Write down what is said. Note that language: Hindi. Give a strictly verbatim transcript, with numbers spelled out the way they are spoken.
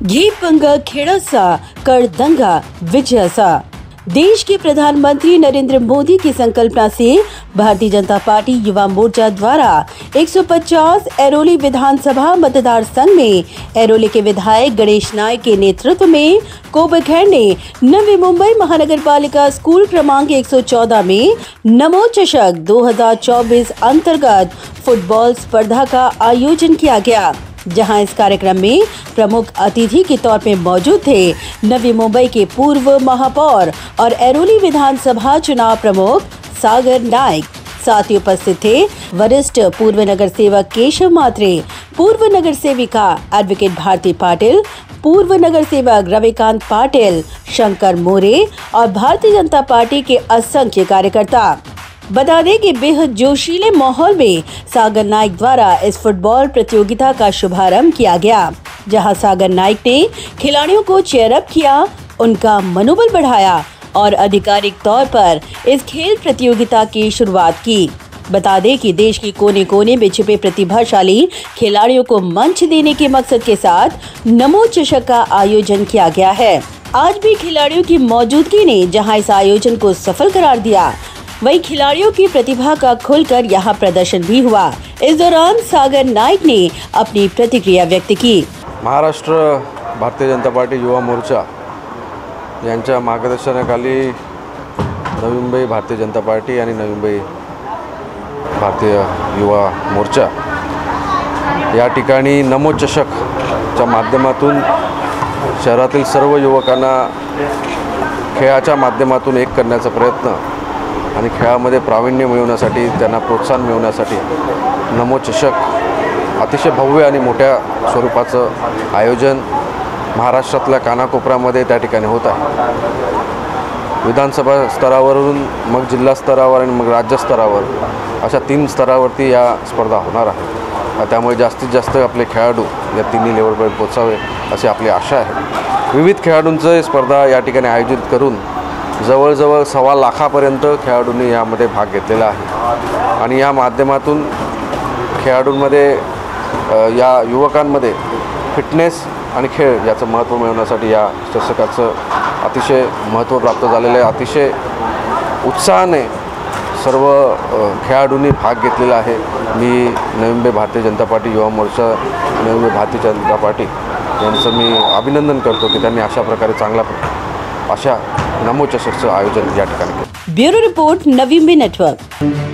घेपंगा खेड़ासा करदंगा विजयासा। देश के प्रधानमंत्री नरेंद्र मोदी की संकल्पना से भारतीय जनता पार्टी युवा मोर्चा द्वारा एक सौ पचास एरोली विधानसभा मतदार संघ में एरोली के विधायक गणेश नायक के नेतृत्व में कोबखेड़ ने नवी मुंबई महानगर पालिका स्कूल क्रमांक एक सौ चौदह में नमो चषक दो हज़ार चौबीस अंतर्गत फुटबॉल स्पर्धा का आयोजन किया गया, जहां इस कार्यक्रम में प्रमुख अतिथि के तौर पे मौजूद थे नवी मुंबई के पूर्व महापौर और एरोली विधानसभा चुनाव प्रमुख सागर नाइक। साथ ही उपस्थित थे वरिष्ठ पूर्व नगर सेवक केशव मात्रे, पूर्व नगर सेविका एडवोकेट भारती पाटिल, पूर्व नगर सेवक रविकांत पाटिल, शंकर मोरे और भारतीय जनता पार्टी के असंख्य कार्यकर्ता। बता दें कि बेहद जोशीले माहौल में सागर नाइक द्वारा इस फुटबॉल प्रतियोगिता का शुभारंभ किया गया, जहां सागर नाइक ने खिलाड़ियों को चेयर अप किया, उनका मनोबल बढ़ाया और आधिकारिक तौर पर इस खेल प्रतियोगिता की शुरुआत की। बता दें कि देश के कोने कोने में छिपे प्रतिभाशाली खिलाड़ियों को मंच देने के मकसद के साथ नमो चषक का आयोजन किया गया है। आज भी खिलाड़ियों की मौजूदगी ने जहां इस आयोजन को सफल करार दिया, वही खिलाड़ियों की प्रतिभा का खुलकर यहाँ प्रदर्शन भी हुआ। इस दौरान सागर नाइक ने अपनी प्रतिक्रिया व्यक्त की। महाराष्ट्र भारतीय जनता पार्टी युवा मोर्चा यांच्या मार्गदर्शनाखाली नवी मुंबई भारतीय जनता पार्टी आणि नवी मुंबई भारतीय युवा मोर्चा या ठिकाणी नमो चषकच्या माध्यमातून शहरातील सर्व युवकांना खेळाच्या माध्यमातून एक करण्याचा प्रयत्न आणि खेळामध्ये प्रावीण्य मिळवण्यासाठी, त्यांना प्रोत्साहन मिळवण्यासाठी नमो चषक अतिशय भव्य आणि मोठ्या स्वरूपाचं आयोजन महाराष्ट्रातल्या कानाकोपऱ्यामध्ये त्या ठिकाणी होत आहे। विधानसभा स्तरावरून मग जिल्हा स्तरावर आणि मग राज्य स्तरावर अशा तीन स्तरावरती या स्पर्धा होणार आहे। त्यामुळे जास्तीत जास्त आपले खेळाडू या तिन्ही लेवलपर्यंत पोहोचावे अशी आपली आशा आहे। विविध खेळाडूंचं स्पर्धा या ठिकाणी आयोजित करून जवळजवळ सव्वा लाखापर्यंत खेळाडूंनी यामध्ये भाग घेतलेला आहे आणि या माध्यमातून खेळाडूंमध्ये या युवकांमध्ये फिटनेस आणि खेळ याचं महत्त्व मिळवण्यासाठी या चषकाचं अतिशय महत्त्व प्राप्त झालेलं आहे। अतिशय उत्साहाने सर्व खेळाडूंनी भाग घेतलेला आहे। मी नवी मुंबई भारतीय जनता पार्टी युवा मोर्चा, नवी मुंबई भारतीय जनता पार्टी यांचं मी अभिनंदन करतो की त्यांनी अशा प्रकारे चांगला अशा नमो चषकचं आयोजन या ठिकाणी केलं। Bureau report Navi Mumbai network.